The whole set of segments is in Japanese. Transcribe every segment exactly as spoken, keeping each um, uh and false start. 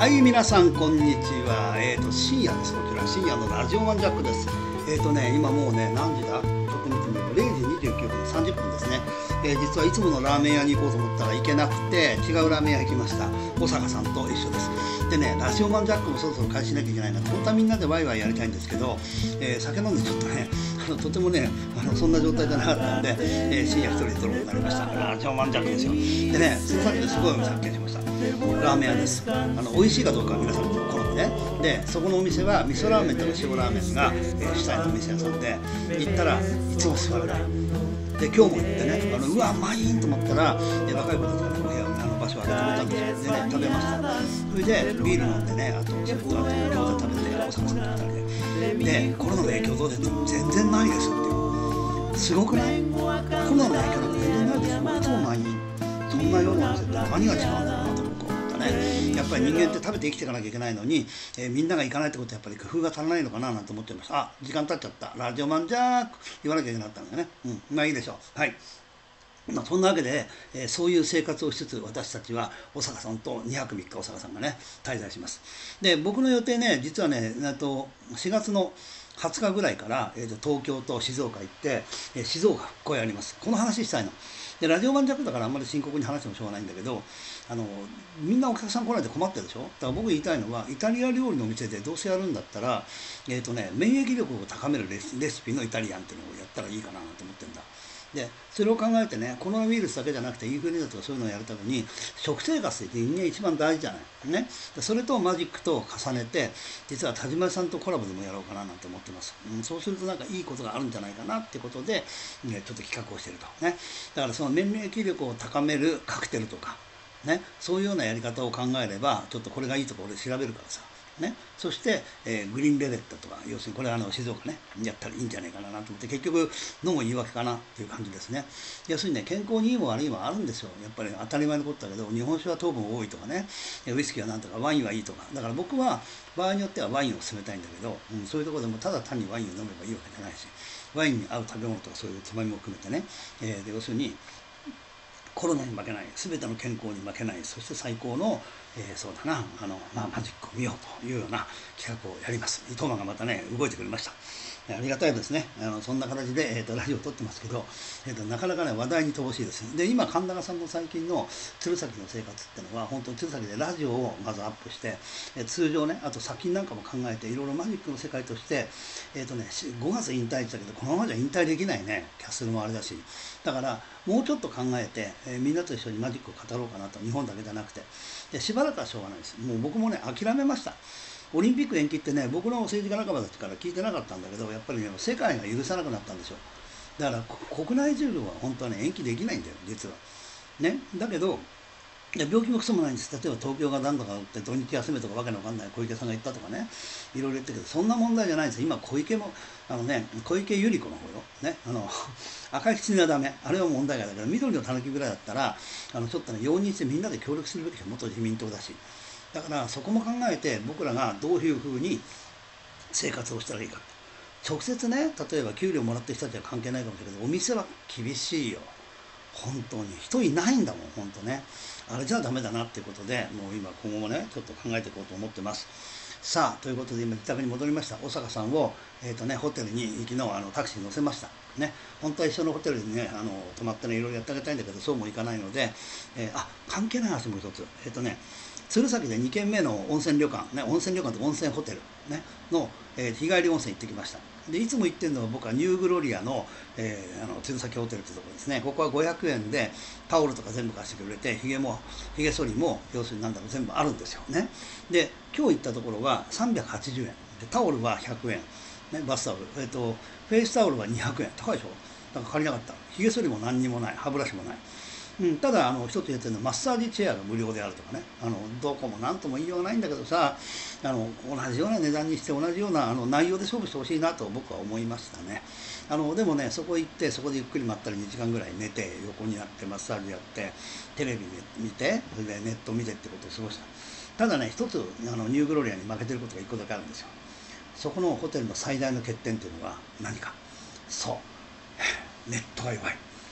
はい、皆さんこんにちは。えっ、ー、と深夜です。こちら深夜のラジオマンジャックです。えっ、ー、とね今もうね何時だ？ちょっと見てみるとれいじにじゅうきゅうふんさんじゅっぷんですね。えー、実はいつものラーメン屋に行こうと思ったら行けなくて違うラーメン屋行きました。小坂さんと一緒です。でねラジオマンジャックもそろそろ開始しなきゃいけないな。本当はみんなでワイワイやりたいんですけど、えー、酒飲んでちょっとねあのとてもねあのそんな状態じゃなかったので、えー、深夜一人で撮ることになりました。ラジオマンジャックですよ。でねその先ですごいお店発見しました。ラーメン屋です。あの美味しいかどうかは皆さんの好みね。でそこのお店は味噌ラーメンとか塩ラーメンが、えー、主体のお店屋さんで行ったらいつも座れない。で今日も行ってねあのうわうまいと思ったらで若い子たちがねお部屋あの場所を空けてくれたんですよ。でね食べました。それでビール飲んでねあとそれとあと餃子食べてお魚さんとふたりででコロナの影響どうですか？全然ないですっていうすごくない？コロナの影響なんか全然ないですよ。いつも前にそんなようなお店って何が違うんだろうなと僕は思ったね。やっぱり人間って食べて生きていかなきゃいけないのに、えー、みんなが行かないってことはやっぱり工夫が足らないのかななんて思ってました。あ、時間経っちゃった。ラジオマンジャーク言わなきゃいけなかったんだよね。うん、まあいいでしょう。はい。まあ、そんなわけで、えー、そういう生活をしつつ私たちは小坂さんとにはくみっか小坂さんがね滞在します。で僕の予定ね実はねとしがつのはつかぐらいから、えー、と東京と静岡行って、えー、静岡復興やります。この話したいの。でラジオ版弱だからあんまり深刻に話してもしょうがないんだけどあのみんなお客さん来ないで困ってるでしょ。だから僕言いたいのはイタリア料理のお店でどうせやるんだったら、えーとね、免疫力を高めるレシレシピのイタリアンっていうのをやったらいいかなと思ってるんだ。でそれを考えてねコロナウイルスだけじゃなくてインフルエンザとかそういうのをやるために食生活って人間一番大事じゃないね。でそれとマジックと重ねて実は田島さんとコラボでもやろうかななんて思ってます。うん、そうするとなんかいいことがあるんじゃないかなってことで、ね、ちょっと企画をしてるとね。だからその免疫力を高めるカクテルとかねそういうようなやり方を考えればちょっとこれがいいところで調べるからさね、そして、えー、グリーンベレットとか要するにこれはあの静岡ねやったらいいんじゃないかなと思って結局飲む言い訳かなっていう感じですね。要するにね健康にいいも悪いもあるんですよ。やっぱり当たり前のことだけど日本酒は糖分多いとかねウイスキーはなんとかワインはいいとかだから僕は場合によってはワインを勧めたいんだけど、うん、そういうところでもただ単にワインを飲めばいいわけじゃないしワインに合う食べ物とかそういうつまみも含めてね、えー、で要するにコロナに負けない全ての健康に負けないそして最高の、えー、そうだなあの、まあ、マジックを見ようというような企画をやります。伊藤間がまたね動いてくれました。ありがたいですね。あのそんな形で、えー、とラジオを撮ってますけど、えー、となかなかね話題に乏しいです。で今神田さんの最近の鶴崎の生活っていうのは本当に鶴崎でラジオをまずアップして、えー、通常ねあと作品なんかも考えていろいろマジックの世界として、えーとね、ごがつ引退したけどこのままじゃ引退できないね。キャッスルもあれだしだからもうちょっと考えて、えー、みんなと一緒にマジックを語ろうかなと。日本だけじゃなくてでしばらくはしょうがないです。もう僕もね諦めました。オリンピック延期ってね僕の政治家仲間たちから聞いてなかったんだけどやっぱりね世界が許さなくなったんですよ。だから国内需要は本当はね延期できないんだよ実はね。だけど病気もクソもないんです。例えば東京が何とかって土日休めとかわけのわかんない小池さんが言ったとかねいろいろ言ったけどそんな問題じゃないんですよ。今小池もあのね小池百合子の方よねあの赤い狐はダメあれは問題外だから緑のたぬきぐらいだったらあのちょっとね容認してみんなで協力するべきは元自民党だしだからそこも考えて僕らがどういうふうに生活をしたらいいか直接ね例えば給料もらってる人たちは関係ないかもしれないけどお店は厳しいよ本当に人いないんだもん本当ねあれじゃダメだなっていうことでもう今今後もねちょっと考えていこうと思ってます。さあということで今自宅に戻りました。小坂さんを、えーとね、ホテルに行きのあのタクシーに乗せましたね。本当は一緒のホテルにねあの泊まってねいろいろやってあげたいんだけどそうもいかないので、えー、あ関係ない話もう一つえっ、ー、とね鶴崎でにけんめの温泉旅館、ね、温泉旅館と温泉ホテル、ね、の、えー、日帰り温泉行ってきました。でいつも行ってるのは僕はニューグロリアの、えー、あの鶴崎ホテルってところですね。ここはごひゃくえんでタオルとか全部貸してくれてひげもひげ剃りも要するに何だろう全部あるんですよね。で今日行ったところはさんびゃくはちじゅうえんでタオルはひゃくえん、ね、バスタオル、えーと、フェイスタオルはにひゃくえん高いでしょ。だから借りなかった。ひげ剃りも何にもない歯ブラシもない。うん、ただあの一つ言ってるのはマッサージチェアが無料であるとかねあのどこも何とも言いようがないんだけどさあの同じような値段にして同じようなあの内容で勝負してほしいなと僕は思いましたね。あのでもねそこ行ってそこでゆっくり待ったりにじかんぐらい寝て横になってマッサージやってテレビ見てそれでネット見てってことを過ごした。ただね一つあのニューグロリアに負けてることがいっこだけあるんですよ。そこのホテルの最大の欠点というのは何かそうネットが弱い。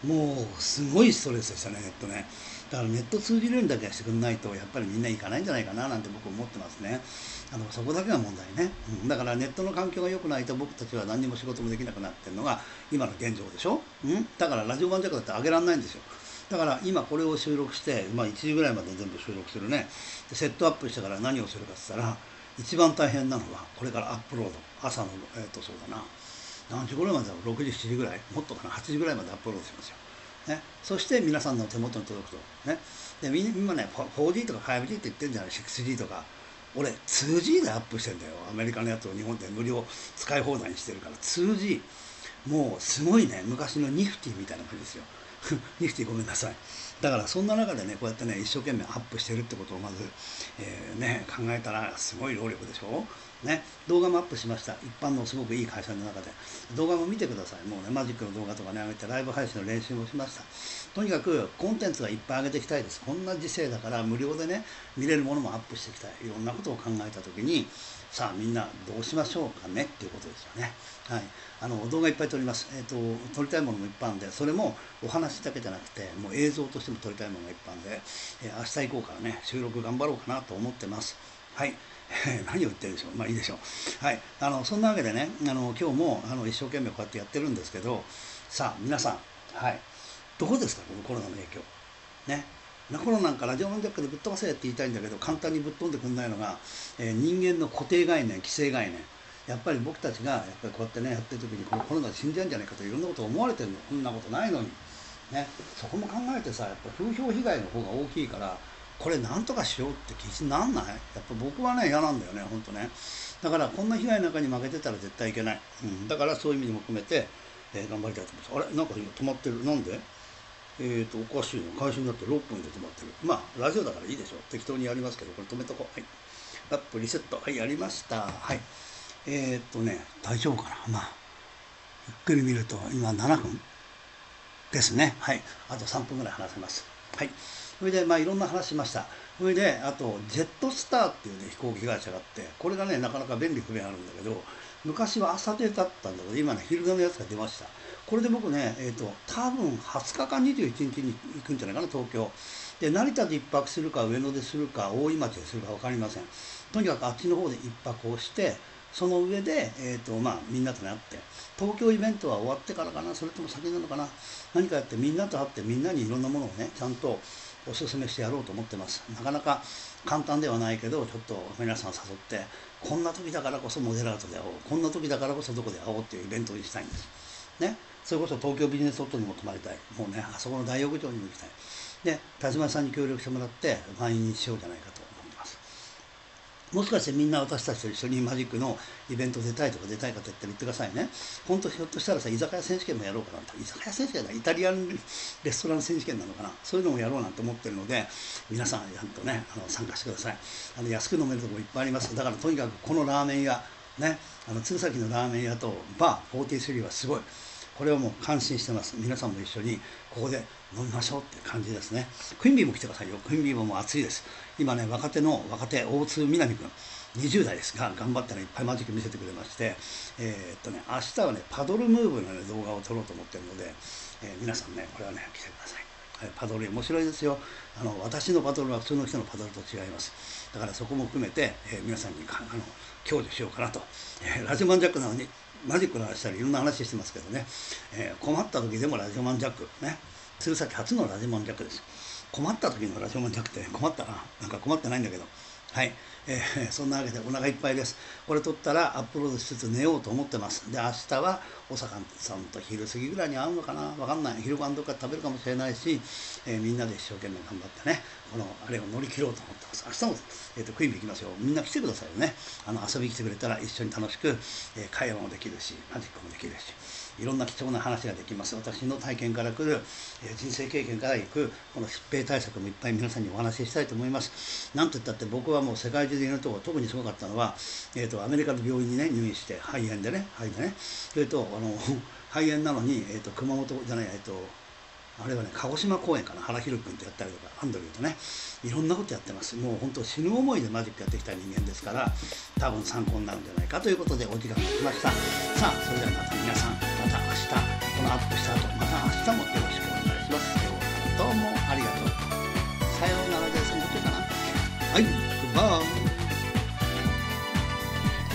もうすごいストレスでしたね、ネットね。だからネット通じるようにだけはしてくれないと、やっぱりみんないかないんじゃないかななんて僕思ってますね。あのそこだけが問題ね、うん、だからネットの環境が良くないと僕たちは何にも仕事もできなくなってるのが今の現状でしょ、うん、だからラジオ版弱だって上げられないんですよ。だから今これを収録して、まあ、いちじぐらいまで全部収録するね。でセットアップしてから何をするかって言ったら、一番大変なのはこれからアップロード、朝のえっ、ー、とそうだな何時ぐらいまでだろう、ろくじしちじぐらい、もっとかな、はちじぐらいまでアップロードしますよ。ね、そして皆さんの手元に届くと。ね、で今ね、フォージー とか ファイブジー って言ってるんじゃない、シックスジー とか。俺、ツージー でアップしてんだよ。アメリカのやつを日本で無料使い放題にしてるから、ツージー。もうすごいね、昔のニフティみたいな感じですよ。ニフティごめんなさい。だからそんな中でね、こうやってね、一生懸命アップしてるってことをまず、えー、ね、考えたらすごい労力でしょ。ね、動画もアップしました。一般のすごくいい会社の中で。動画も見てください。もうね、マジックの動画とかね、上げてライブ配信の練習もしました。とにかくコンテンツがいっぱい上げていきたいです。こんな時世だから無料でね、見れるものもアップしていきたい。いろんなことを考えたときに、さあみんなどうしましょうかねっていうことですよね。はい。あの動画いっぱい撮ります。えっと、撮りたいものもいっぱいあるんで、それもお話だけじゃなくて、もう映像としても撮りたいものがいっぱいあるんで、えー、明日以降からね、収録頑張ろうかなと思ってます。はい。何を言ってるでしょう。まあいいでしょう。はい。あの、そんなわけでね、あの、今日もあの一生懸命こうやってやってるんですけど、さあ皆さん、はい。どこですか、このコロナの影響。ね。コロナなんかラジオマンジャックでぶっ飛ばせって言いたいんだけど、簡単にぶっ飛んでくんないのが、えー、人間の固定概念、既成概念。やっぱり僕たちがやっぱりこうやってね、やってる時に、このコロナで死んじゃうんじゃないかといろんなこと思われてるの。こんなことないのに。ね。そこも考えてさ、やっぱ風評被害の方が大きいから、これなんとかしようって気になんない？やっぱ僕はね、嫌なんだよね、ほんとね。だからこんな被害の中に負けてたら絶対いけない。うん、だからそういう意味も含めて、えー、頑張りたいと思います。あれなんか今止まってる。なんで？えーと、おかしいの。開始になってろっぷんで止まってる。まあ、ラジオだからいいでしょう。適当にやりますけど、これ止めとこう。はい。アップリセット。はい、やりました。はい。えーとね、大丈夫かな。まあ、ゆっくり見ると、今ななふんですね。はい。あとさんぷんぐらい話せます。はい。それで、まあ、いろんな話しました。それで、あと、ジェットスターっていうね、飛行機会社があって、これがね、なかなか便利不便あるんだけど、昔は朝出だったんだけど、今ね、昼出のやつが出ました。これで僕ね、えっと、多分はつかかにじゅういちにちに行くんじゃないかな、東京。で、成田で一泊するか、上野でするか、大井町でするか分かりません。とにかくあっちの方で一泊をして、その上で、えっと、まあ、みんなとね、会って、東京イベントは終わってからかな、それとも先なのかな、何かやってみんなと会って、みんなにいろんなものをね、ちゃんとおすすめしてやろうと思ってます。なかなか簡単ではないけど、ちょっと皆さん誘って、こんな時だからこそモデラートで会おう、こんな時だからこそどこで会おうっていうイベントにしたいんです。ね。それこそ東京ビジネスホットにも泊まりたい。もうね、あそこの大浴場にも行きたい。で、田島さんに協力してもらって、満員にしようじゃないかと思います。もしかしてみんな私たちと一緒にマジックのイベント出たいとか出たいかと言って言ってくださいね。本当ひょっとしたらさ、居酒屋選手権もやろうかなと。居酒屋選手権だ、イタリアンレストラン選手権なのかな。そういうのもやろうなんて思ってるので、皆さんやっとね、あの参加してください。あの安く飲めるところいっぱいあります。だからとにかくこのラーメン屋、ね、あの鶴崎のラーメン屋とバーよんじゅうさんはすごい。これはもう感心してます。皆さんも一緒にここで飲みましょうって感じですね。クインビーも来てくださいよ。クインビーももう暑いです。今ね、若手の若手、大津みなみくん、にじゅう代ですが、頑張ってね、いっぱいマジック見せてくれまして、えー、っとね、明日はね、パドルムーブの、ね、動画を撮ろうと思ってるので、えー、皆さんね、これはね、来てください。パドル面白いですよ。あの私のパドルは普通の人のパドルと違います。だからそこも含めて、えー、皆さんにあの享受しようかなと。えー、ラジオマンジャックなのにマジックの話したりいろんな話してますけどね、えー、困った時でもラジオマンジャックね、鶴崎初のラジオマンジャックです。困った時のラジオマンジャックって困ったな。なんか困ってないんだけど。はい、えー、そんなわけでお腹いっぱいです。これ撮ったらアップロードしつつ寝ようと思ってます。で、明日はお坂さんと昼過ぎぐらいに会うのかな、わかんない。昼ご飯どっか食べるかもしれないし、えー、みんなで一生懸命頑張ってね、このあれを乗り切ろうと思ってます。明日も、えー、とクイーン行きますよ。みんな来てくださいよね。あの遊びに来てくれたら一緒に楽しく、えー、会話もできるし、マジックもできるし。いろんな貴重な話ができます。私の体験から来る、えー、人生経験からいくこの疾病対策もいっぱい皆さんにお話ししたいと思います。なんといったって僕はもう世界中でいるところ特にすごかったのは、えー、とアメリカの病院にね入院して肺炎でね肺でねそれとあの肺炎なのに、えー、と熊本じゃないえっ、ー、とあれはね鹿児島公演かな、原弘君とやったりとかアンドリューとねいろんなことやってます。もう本当死ぬ思いでマジックやってきた人間ですから、多分参考になるんじゃないかということでお時間が来ました。さあそれではまた皆さん、また明日このアップした後また明日もよろしくお願いします。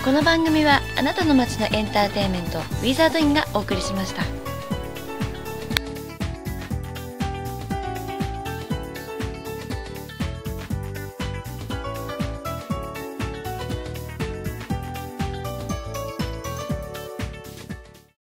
この番組はあなたの街のエンターテインメントウィザードインがお送りしました。